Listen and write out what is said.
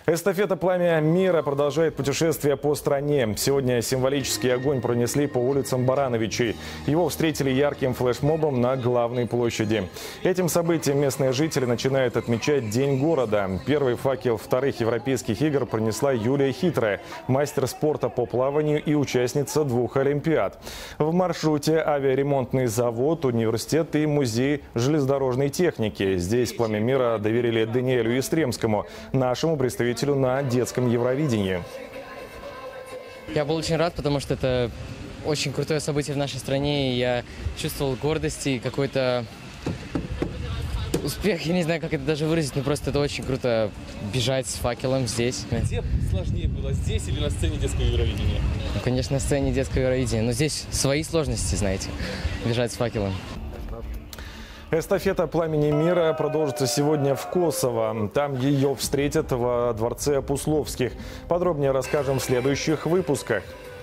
Эстафета «Пламя мира» продолжает путешествие по стране. Сегодня символический огонь пронесли по улицам Барановичей. Его встретили ярким флешмобом на главной площади. Этим событием местные жители начинают отмечать День города. Первый факел вторых европейских игр пронесла Юлия Хитрая, мастер спорта по плаванию и участница 2 олимпиад. В маршруте авиаремонтный завод, университет и музей железнодорожной техники. Здесь «Пламя мира» доверили Даниэлю Ястремскому, нашему представителю на детском Евровидении. Я был очень рад, потому что это очень крутое событие в нашей стране. И я чувствовал гордость и какой-то успех. Я не знаю, как это даже выразить, но просто это очень круто бежать с факелом здесь. Где сложнее было, здесь или на сцене детского Евровидения? Ну, конечно, на сцене детского Евровидения. Но здесь свои сложности, знаете, бежать с факелом. Эстафета «Пламени мира» продолжится сегодня в Косово. Там ее встретят во дворце Пусловских. Подробнее расскажем в следующих выпусках.